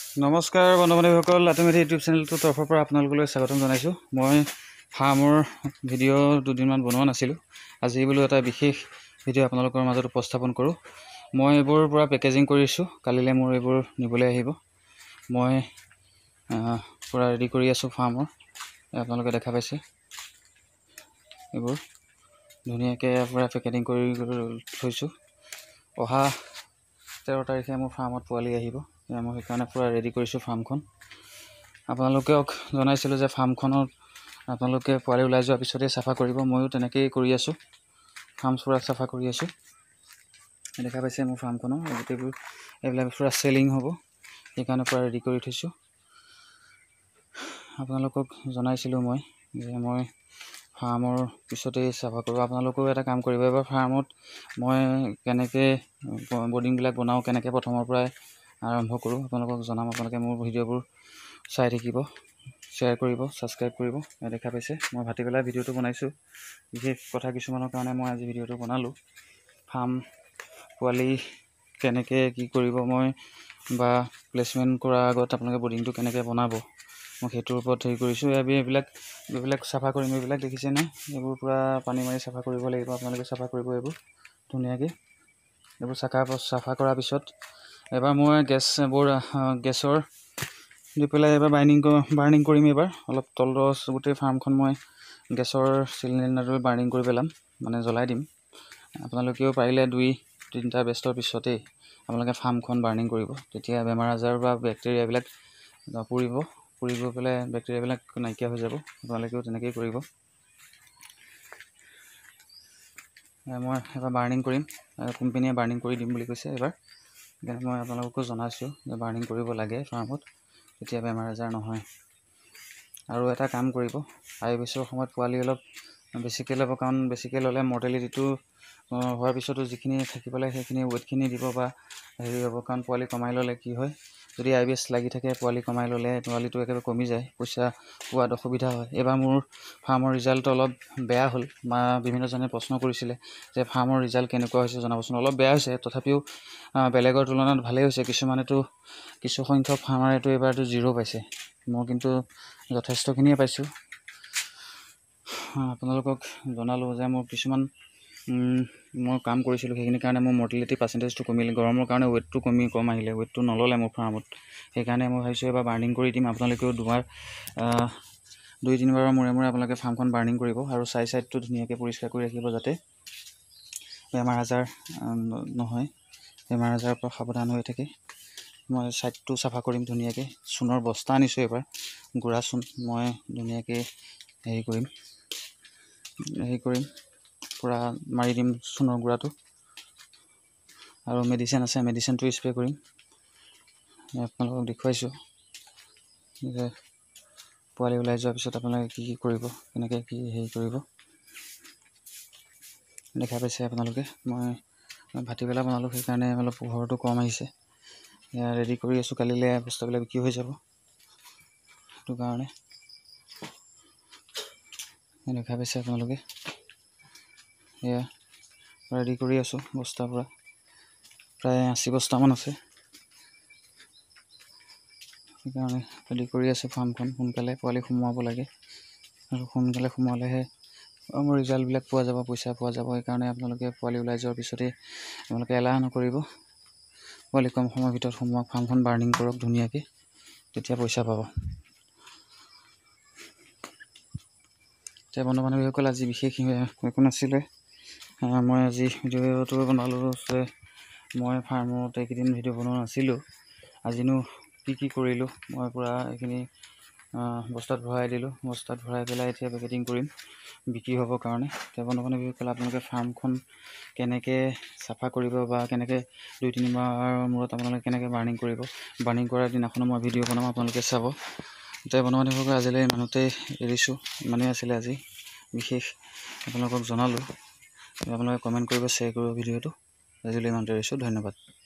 নমস্কাৰ বন্ধু-বান্ধৱীসকল, লাটুমেধি ইউটিউব চেনেলটোৰ তৰফৰ পৰা আপোনালোকলৈ স্বাগতম জনাইছোঁ। মই ফাৰ্মৰ ভিডিঅ' দুদিনমান বনোৱা নাছিলোঁ। আজি বোলো এটা বিশেষ ভিডিঅ' আপোনালোকৰ মাজত উপস্থাপন কৰোঁ। মই এইবোৰ পূৰা পেকেজিং কৰিছোঁ, কালিলৈ মোৰ এইবোৰ নিবলৈ আহিব। মই পূৰা ৰেডি কৰি আছোঁ ফাৰ্মৰ। আপোনালোকে দেখা পাইছে এইবোৰ ধুনীয়াকৈ পূৰা পেকেজিং কৰি থৈছোঁ। অহা 13 তাৰিখে মোৰ ফাৰ্মত পোৱালি আহিব। মই সেইকাৰণে পূৰা ৰেডি কৰিছোঁ ফাৰ্মখন। আপোনালোকক জনাইছিলোঁ যে ফাৰ্মখনত আপোনালোকে পোৱালি ওলাই যোৱাৰ পিছতেই চাফা কৰিব। ময়ো তেনেকেই কৰি আছোঁ, ফাৰ্ম পূৰা চাফা কৰি আছোঁ। দেখা পাইছে মোৰ ফাৰ্মখনৰ গোটেইবোৰ এইবিলাক পূৰা চেলিং হ'ব, সেইকাৰণে পূৰা ৰেডি কৰি থৈছোঁ। আপোনালোকক জনাইছিলোঁ মই যে মই ফাৰ্মৰ পিছতেই চাফা কৰোঁ। আপোনালোকেও এটা কাম কৰিব, এবাৰ ফাৰ্মত মই কেনেকৈ বৰ্ডিংবিলাক বনাওঁ, কেনেকৈ প্ৰথমৰ পৰাই আৰম্ভ কৰোঁ আপোনালোকক জনাম। আপোনালোকে মোৰ ভিডিঅ'বোৰ চাই থাকিব, শ্বেয়াৰ কৰিব, ছাবস্ক্ৰাইব কৰিব। দেখা পাইছে মই ভাটিবেলা ভিডিঅ'টো বনাইছোঁ, বিশেষ কথা কিছুমানৰ কাৰণে মই আজি ভিডিঅ'টো বনালোঁ। ফাৰ্ম পোৱালি কেনেকৈ কি কৰিব মই বা প্লেচমেণ্ট কৰাৰ আগত আপোনালোকে বৰ্ডিংটো কেনেকৈ বনাব মই সেইটোৰ ওপৰত হেৰি কৰিছোঁ। এইবিলাক চাফা কৰিম। এইবিলাক দেখিছেনে, এইবোৰ পূৰা পানী মাৰি চাফা কৰিব লাগিব। আপোনালোকে চাফা কৰিব এইবোৰ ধুনীয়াকৈ। এইবোৰ চাফা কৰাৰ পিছত এবাৰ মই গেছৰ দি পেলাই এবাৰ বাৰ্ণিং কৰিম। এইবাৰ অলপ তলৰচ গোটেই ফাৰ্মখন মই গেছৰ চিলিণ্ডাৰটো বাৰ্ণিং কৰি পেলাম, মানে জ্বলাই দিম। আপোনালোকেও পাৰিলে 2-3টা বেষ্টৰ পিছতেই আপোনালোকে ফাৰ্মখন বাৰ্ণিং কৰিব, তেতিয়া বেমাৰ আজাৰ বা বেক্টেৰিয়াবিলাক পুৰি গৈ পেলাই বেক্টেৰিয়াবিলাক নাইকিয়া হৈ যাব। আপোনালোকেও তেনেকেই কৰিব। মই এবাৰ বাৰ্ণিং কৰিম, কোম্পানীয়ে বাৰ্ণিং কৰি দিম বুলি কৈছে এইবাৰ। সেইকাৰণে মই আপোনালোককো জনাইছোঁ যে বাৰ্ণিং কৰিব লাগে ফাৰ্মত, তেতিয়া বেমাৰ আজাৰ নহয়। আৰু এটা কাম কৰিব, IBSৰ সময়ত পোৱালি অলপ বেছিকৈ ল'ব, কাৰণ বেছিকৈ ল'লে মৰ্টেলিটিটো হোৱাৰ পিছতো যিখিনি থাকিব লাগে সেইখিনি ৱেটখিনি দিব বা হেৰি হ'ব। কাৰণ পোৱালি কমাই ল'লে কি হয়, যদি IBS লাগি থাকে পোৱালি কমাই ল'লে পোৱালিটো একেবাৰে কমি যায়, পইচা পোৱাত অসুবিধা হয়। এইবাৰ মোৰ ফাৰ্মৰ ৰিজাল্ট অলপ বেয়া হ'ল, বা বিভিন্নজনে প্ৰশ্ন কৰিছিলে যে ফাৰ্মৰ ৰিজাল্ট কেনেকুৱা হৈছে জনাবচোন। অলপ বেয়া হৈছে, তথাপিও বেলেগৰ তুলনাত ভালেই হৈছে। কিছু সংখ্যক ফাৰ্মাৰেতো এইবাৰতো 0 পাইছে, মই কিন্তু যথেষ্টখিনিয়ে পাইছোঁ। আপোনালোকক জনালোঁ যে মোৰ কিছুমান মই কাম কৰিছিলোঁ, সেইখিনিৰ কাৰণে মোৰ মৰ্টেলিটি পাৰ্চেণ্টেজটো কমিলে। গৰমৰ কাৰণে ৱেটটো কম আহিলে, ৱেটটো নল'লে মোৰ ফাৰ্মত। সেইকাৰণে মই ভাবিছোঁ এবাৰ বাৰ্ণিং কৰি দিম। আপোনালোকেও 2-3বাৰৰ মূৰে আপোনালোকে ফাৰ্মখন বাৰ্ণিং কৰিব, আৰু চাইডটো ধুনীয়াকৈ পৰিষ্কাৰ কৰি ৰাখিব যাতে বেমাৰ আজাৰ নহয়, বেমাৰ আজাৰৰ পৰা সাৱধান হৈ থাকে। মই ছাইডটো চাফা কৰিম ধুনীয়াকৈ। চূণৰ বস্তা আনিছোঁ এইবাৰ, গুড়া চূণ মই ধুনীয়াকৈ হেৰি কৰিম পূৰা মাৰি দিম চূণৰ গুড়াটো। আৰু মেডিচিন আছে, মেডিচিনটো স্প্ৰে কৰিম। আপোনালোকক দেখুৱাইছোঁ যে পোৱালি ওলাই যোৱাৰ পিছত আপোনালোকে কি কৰিব, কেনেকৈ কি হেৰি কৰিব। দেখা পাইছে আপোনালোকে মই ভাটিবেলা বনালোঁ, সেইকাৰণে অলপ পোহৰটো কম আহিছে। এয়া ৰেডি কৰি আছোঁ, কালিলৈ বস্তুবিলাক বিক্ৰী হৈ যাব, সেইটো কাৰণে। দেখা পাইছে আপোনালোকে এয়া ৰেডি কৰি আছোঁ। বস্তা প্ৰায় 80 বস্তামান আছে, সেইকাৰণে ৰেডি কৰি আছোঁ ফাৰ্মখন। সোনকালে পোৱালি সোমোৱাব লাগে, আৰু সোনকালে সোমোৱালেহে মোৰ ৰিজাল্টবিলাক পোৱা যাব, পইচা পোৱা যাব। সেইকাৰণে আপোনালোকে পোৱালি ওলাই যোৱাৰ পিছতেই আপোনালোকে এলাহ নকৰিব, পোৱালি কম সময়ৰ ভিতৰত সোমোৱাওক, ফাৰ্মখন বাৰ্ণিং কৰক ধুনীয়াকৈ, তেতিয়া পইচা পাব। এতিয়া বন্ধু-বান্ধৱীসকল, আজি বিশেষ একো নাছিলে। মই আজি ভিডিঅ'টো বনালোঁ যে মই ফাৰ্মত এইকেইদিন ভিডিঅ' বনোৱা নাছিলোঁ। আজিনো কি কৰিলোঁ, মই পূৰা এইখিনি বস্তাত ভৰাই দিলোঁ। বস্তাত ভৰাই পেলাই এতিয়া পেকেটিং কৰিম বিক্ৰী হ'বৰ কাৰণে। এতিয়া বন্ধু-বান্ধৱীসকল, আপোনালোকে ফাৰ্মখন কেনেকৈ চাফা কৰিব বা কেনেকৈ 2-3বাৰৰ মূৰত আপোনালোকে কেনেকৈ বাৰ্ণিং কৰিব, বাৰ্ণিং কৰাৰ দিনাখনো মই ভিডিঅ' বনাম, আপোনালোকে চাব। এতিয়া বন্ধু-বান্ধৱীসকল, আজিলৈ ইমানতেই এৰিছোঁ। ইমানেই আছিলে আজি বিশেষ, আপোনালোকক জনালোঁ। আপোনালোকে কমেণ্ট কৰিব, শ্বেয়াৰ কৰিব ভিডিঅ'টো। আজিলৈ ইমানতে এৰিছোঁ, ধন্যবাদ।